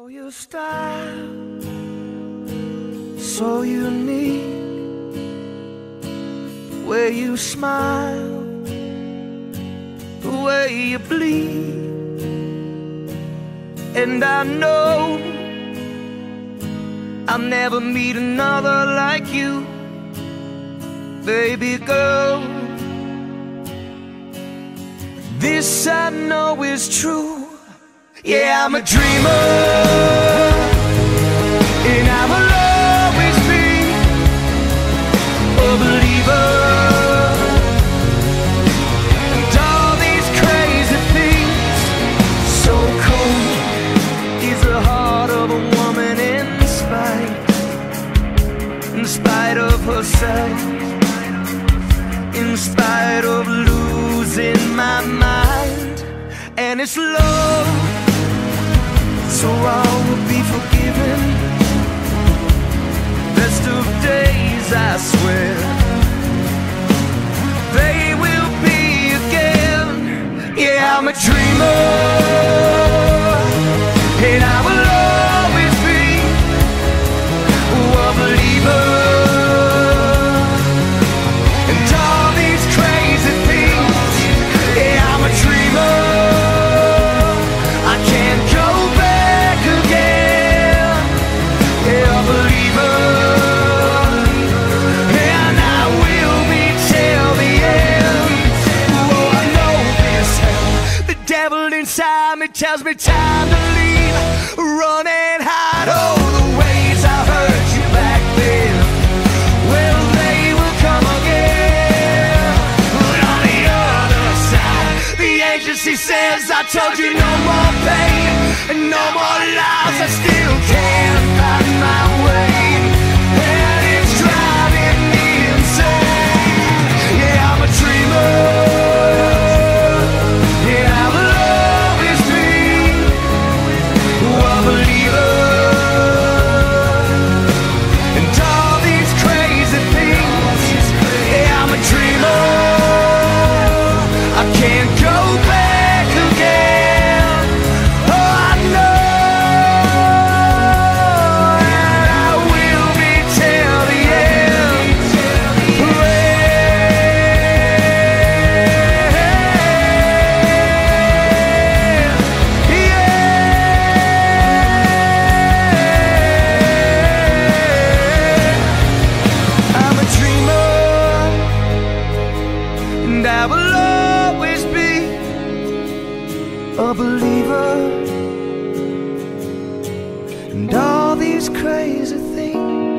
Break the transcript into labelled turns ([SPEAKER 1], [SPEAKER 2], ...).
[SPEAKER 1] Oh, your style, so unique. The way you smile, the way you bleed. And I know I'll never meet another like you, baby girl. This I know is true. Yeah, I'm a dreamer, and I will always be a believer. And all these crazy things, so cold is the heart of a woman in spite of herself, in spite of losing my mind. And it's love, so all will be forgiven. Best of days, I swear, they will be again. Yeah, I'm a dreamer, and I will always be a believer. And all these crazy things, yeah, I'm a dreamer. I can't go back again. Yeah, a believer, and I will be till the end. Oh, I know this hell. The devil inside me tells me time to leave, run and hide. Oh, the ways I hurt you back then, well, they will come again. But on the other side, the agency says I told you no more pain and no more lies. I still can't find my way, and it's driving me insane. Yeah, I'm a dreamer, yeah, I will always be a believer. And all these crazy things, yeah, I'm a dreamer. I can't go back again. Oh, I know, and I will be till the end. I'm a dreamer, and I will always be a believer. And all these crazy things,